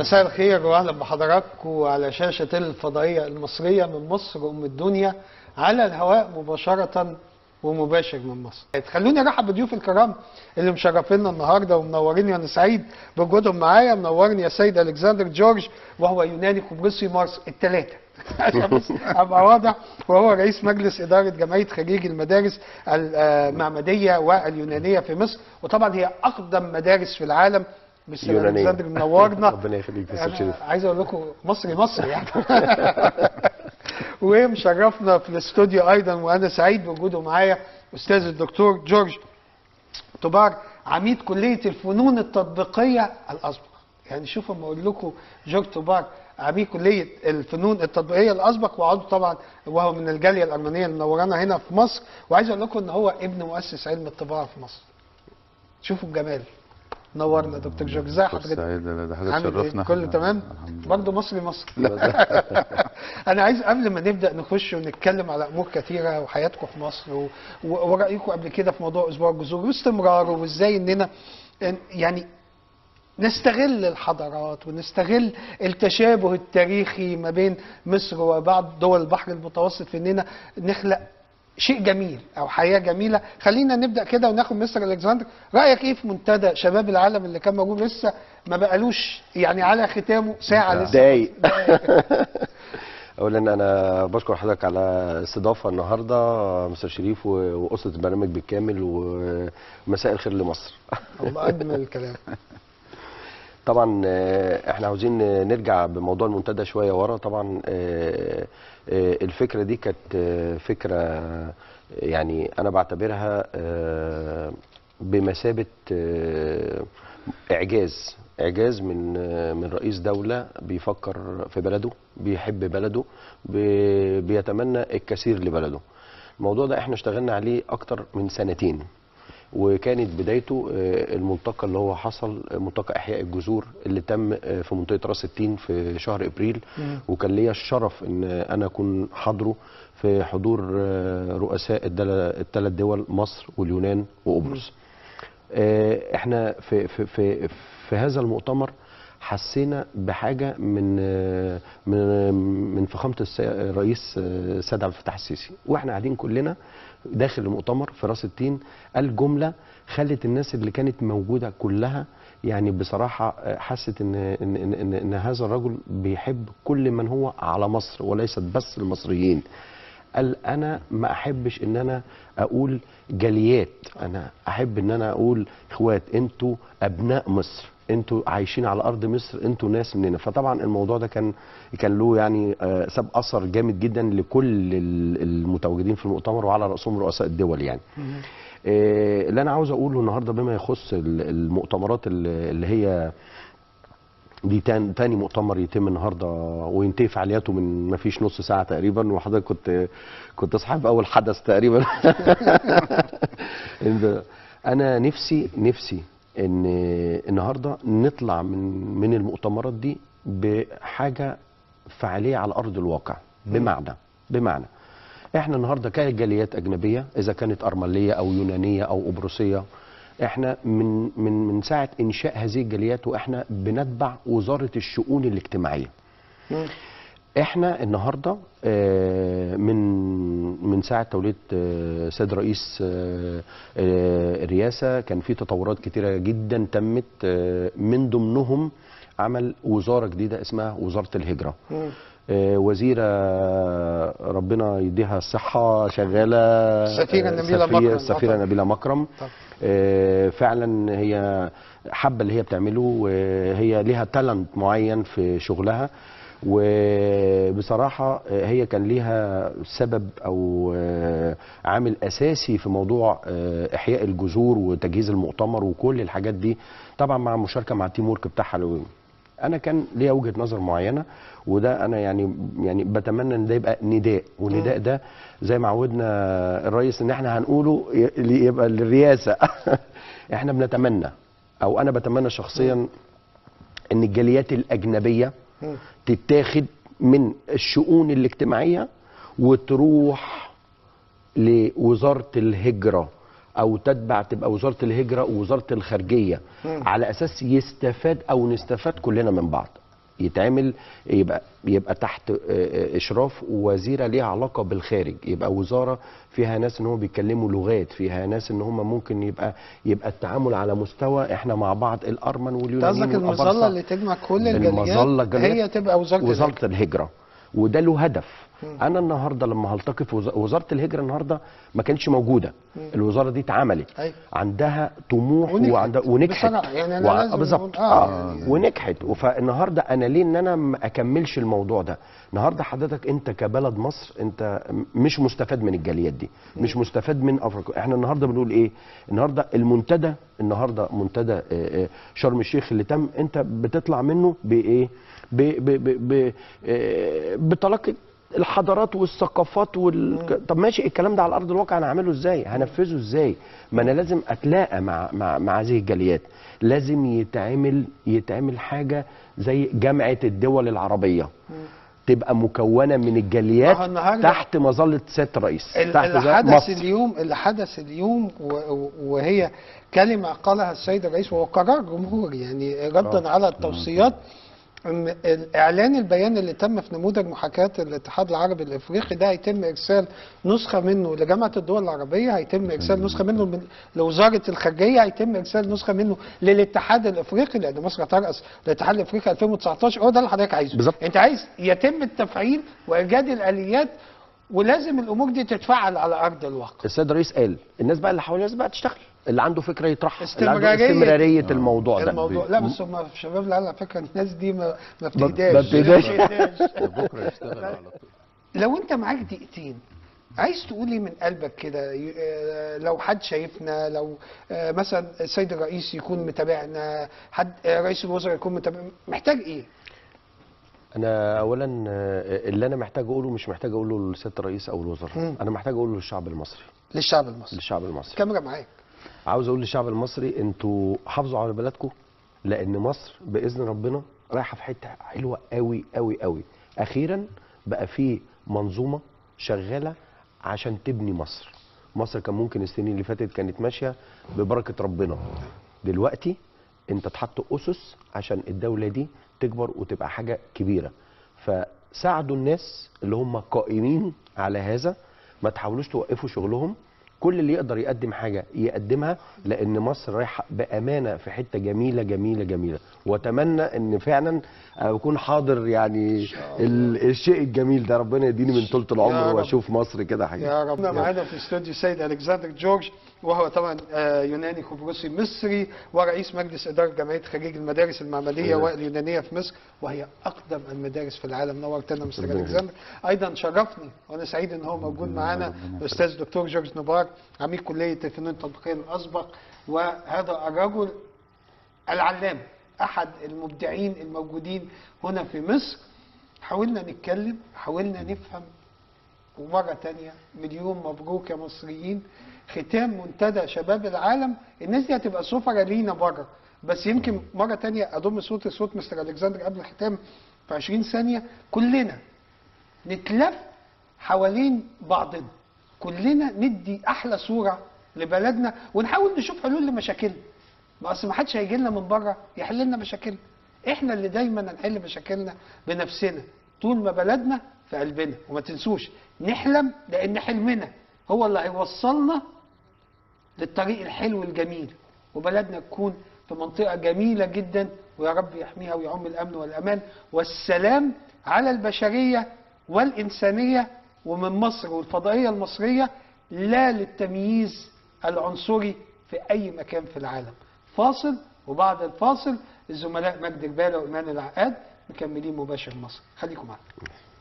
مساء الخير واهلا بحضراتكم على شاشه الفضائيه المصريه من مصر ام الدنيا على الهواء مباشره ومباشر من مصر. خلوني ارحب بضيوف الكرام اللي مشرفينا النهارده ومنوريني، وانا سعيد بوجودهم معايا. منورني يا سيد الكسندر جورج، وهو يوناني قبرصي مارس الثلاثه عشان بس ابقى واضح، وهو رئيس مجلس اداره جمعيه خريجي المدارس المعمديه واليونانيه في مصر، وطبعا هي اقدم مدارس في العالم. مستر الكسندر منورنا. ربنا يخليك يا استاذ شريف. عايز اقول لكم مصري يعني ومشرفنا في الاستوديو ايضا، وانا سعيد بوجوده معايا استاذ الدكتور جورج طبار، عميد كليه الفنون التطبيقيه الاسبق. يعني شوفوا لما اقول لكم جورج طبار عميد كليه الفنون التطبيقيه الاسبق، وعضو طبعا وهو من الجاليه الارمنيه اللي منورانا هنا في مصر. وعايز اقول لكم ان هو ابن مؤسس علم الطباعه في مصر. شوفوا الجمال. نورنا دكتور جورج، ازي حضرتك؟ سعيد، ده حاجه تشرفنا. كله تمام؟ برضه مصري انا عايز قبل ما نبدا نخش ونتكلم على امور كثيره وحياتكم في مصر ورايكم قبل كده في موضوع اسبوع الجذور واستمراره، وازاي اننا يعني نستغل الحضارات ونستغل التشابه التاريخي ما بين مصر وبعض دول البحر المتوسط في اننا نخلق شيء جميل او حياه جميله. خلينا نبدا كده وناخد مستر الكسندر، رايك ايه في منتدى شباب العالم اللي كان موجود لسه ما بقالوش يعني على ختامه ساعه لسه دقايق. اولا انا بشكر حضرتك على الاستضافه النهارده مستر شريف واسره البرنامج بالكامل، ومساء الخير لمصر. الله اجمل الكلام. طبعا احنا عاوزين نرجع بموضوع المنتدى شويه ورا. طبعا الفكره دي كانت فكره يعني انا بعتبرها بمثابه اعجاز من رئيس دوله بيفكر في بلده، بيحب بلده، بيتمنى الكثير لبلده. الموضوع ده احنا اشتغلنا عليه اكتر من سنتين، وكانت بدايته الملتقى اللي هو حصل، ملتقى احياء الجذور اللي تم في منطقه راس التين في شهر ابريل. وكان ليا الشرف ان انا اكون حاضره في حضور رؤساء الثلاث دول، مصر واليونان وقبرص. احنا في هذا المؤتمر حسينا بحاجه من فخامه الرئيس السيد عبد الفتاح السيسي، واحنا قاعدين كلنا داخل المؤتمر في راس التين. قال جمله خلت الناس اللي كانت موجوده كلها يعني بصراحه حست ان هذا الرجل بيحب كل من هو على مصر وليست بس المصريين. قال انا ما احبش ان انا اقول جاليات، انا احب ان انا اقول اخوات، انتوا ابناء مصر، انتوا عايشين على ارض مصر، انتوا ناس مننا. فطبعا الموضوع ده كان له يعني ساب اثر جامد جدا لكل المتواجدين في المؤتمر، وعلى راسهم رؤساء الدول يعني. اللي انا عاوز اقوله النهارده بما يخص المؤتمرات اللي هي دي تاني مؤتمر يتم النهارده وينتهي فعالياته من ما فيش نص ساعه تقريبا، وحضرتك كنت صاحب اول حدث تقريبا. انا نفسي ان النهارده نطلع من المؤتمرات دي بحاجه فعاليه على ارض الواقع. بمعنى احنا النهارده كجاليات اجنبيه، اذا كانت ارمنيه او يونانيه او قبرصيه، احنا من ساعه انشاء هذه الجاليات واحنا بنتبع وزاره الشؤون الاجتماعيه. احنا النهارده من ساعه توليه سيد رئيس الرئاسه كان في تطورات كتيره جدا تمت، من ضمنهم عمل وزاره جديده اسمها وزاره الهجره. وزيره ربنا يديها الصحه شغاله، السفيره نبيله مكرم. فعلا هي حابه اللي هي بتعمله، وهي ليها تالنت معين في شغلها، وبصراحه هي كان ليها سبب او عامل اساسي في موضوع احياء الجذور وتجهيز المؤتمر وكل الحاجات دي، طبعا مع مشاركه مع التيم ورك بتاعها. انا كان ليا وجهه نظر معينه، وده انا يعني بتمنى ان ده يبقى نداء، والنداء ده زي ما عودنا الرئيس ان احنا هنقوله يبقى للرئاسه. احنا بنتمنى، او انا بتمنى شخصيا، ان الجاليات الاجنبيه تتاخد من الشؤون الاجتماعيه وتروح لوزاره الهجره، او تبقى وزاره الهجره ووزاره الخارجيه، على اساس يستفاد او نستفاد كلنا من بعض. يتعمل يبقى تحت اشراف وزيره ليها علاقه بالخارج، يبقى وزاره فيها ناس ان هم بيتكلموا لغات، فيها ناس ان هم ممكن يبقى التعامل على مستوى احنا مع بعض، الارمن واليونانيين قصدك المظله اللي تجمع كل الجاليات هي تبقى وزاره الهجره، وده له هدف. انا النهارده لما هلتقي في وزاره الهجره النهارده ما كانتش موجوده، الوزاره دي اتعملت، عندها طموح ونجحت يعني بالظبط ونجحت. فالنهارده انا ليه ان انا ما اكملش الموضوع ده؟ النهارده حضرتك انت كبلد مصر انت مش مستفاد من الجاليات دي، مش مستفاد من افريقيا. احنا النهارده بنقول ايه؟ النهارده المنتدى، النهارده منتدى شرم الشيخ اللي تم، انت بتطلع منه بايه؟ بتلقي الحضارات والثقافات طب ماشي، الكلام ده على ارض الواقع انا هعمله ازاي؟ هنفذه ازاي؟ ما انا لازم اتلاقى مع هذه الجاليات، لازم يتعمل حاجه زي جامعه الدول العربيه تبقى مكونه من الجاليات تحت مظله سياده الرئيس. اللي حدث اليوم وهي كلمه قالها السيد الرئيس وهو قرار جمهوري، يعني ردا على التوصيات. اعلان البيان اللي تم في نموذج محاكاه الاتحاد العربي الافريقي ده هيتم ارسال نسخه منه لجامعه الدول العربيه، هيتم ارسال نسخه منه لوزاره الخارجيه، هيتم ارسال نسخه منه للاتحاد الافريقي، لان مصر هترأس الاتحاد الافريقي 2019. هو ده اللي حضرتك عايزه بالظبط. انت عايز يتم التفعيل وايجاد الاليات، ولازم الامور دي تتفعل على ارض الواقع. السيد الرئيس قال الناس بقى اللي حوالينا بقى تشتغل، اللي عنده فكره يطرحها، استمراريه الموضوع ده. لا بس هم الشباب اللي على فكره الناس دي ما بتهداش بكره يشتغل على طول. لو انت معاك دقيقتين عايز تقولي من قلبك كده، لو حد شايفنا، لو مثلا السيد الرئيس يكون متابعنا، حد رئيس الوزراء يكون متابع، محتاج ايه؟ انا اولا اللي انا محتاج اقوله مش محتاج اقوله لسياده الرئيس او الوزراء، انا محتاج اقوله للشعب المصري. للشعب المصري. كاميرا معاك. عاوز اقول للشعب المصري انتوا حافظوا على بلدكم، لان مصر باذن ربنا رايحه في حته حلوه قوي قوي قوي. اخيرا بقى في منظومه شغاله عشان تبني مصر. مصر كان ممكن السنين اللي فاتت كانت ماشيه ببركه ربنا، دلوقتي انت تحط اسس عشان الدوله دي تكبر وتبقى حاجه كبيره. فساعدوا الناس اللي هم قائمين على هذا، ما تحاولوش توقفوا شغلهم، كل اللي يقدر يقدم حاجه يقدمها، لان مصر رايحه بامانه في حته جميله جميله جميله. واتمنى ان فعلا اكون حاضر يعني الشيء الجميل ده. ربنا يديني من طولة العمر واشوف مصر كده حاجه. يا رب. معانا في الاستوديو السيد الكسندر جورج، وهو طبعا يوناني قبرصي مصري ورئيس مجلس اداره جمعيه خريج المدارس المعمليه واليونانيه في مصر، وهي اقدم المدارس في العالم. نورتنا مستر الكسندر. ايضا شرفني وانا سعيد ان هو موجود معانا الاستاذ الدكتور جورج نبار، عميد كليه الفنون التطبيقيه الاسبق، وهذا الرجل العلام، احد المبدعين الموجودين هنا في مصر. حاولنا نتكلم، حاولنا نفهم، ومره ثانيه مليون مبروك يا مصريين. ختام منتدى شباب العالم، الناس دي هتبقى سفرة لينا بره، بس يمكن مره ثانيه اضم صوت مستر الكسندر قبل الختام في 20 ثانيه. كلنا نتلف حوالين بعضنا، كلنا ندي احلى صوره لبلدنا، ونحاول نشوف حلول لمشاكلنا. ما اصل ما حدش هيجي لنا من بره يحل لنا مشاكلنا، احنا اللي دايما هنحل مشاكلنا بنفسنا طول ما بلدنا في قلبنا. وما تنسوش نحلم، لان حلمنا هو اللي هيوصلنا للطريق الحلو الجميل، وبلدنا تكون في منطقه جميله جدا، ويا رب يحميها ويعم الامن والامان والسلام على البشريه والانسانيه، ومن مصر والفضائيه المصريه لا للتمييز العنصري في اي مكان في العالم. فاصل، وبعد الفاصل الزملاء مجدي جبالة وايمان العقاد مكملين مباشر مصر. خليكم معنا.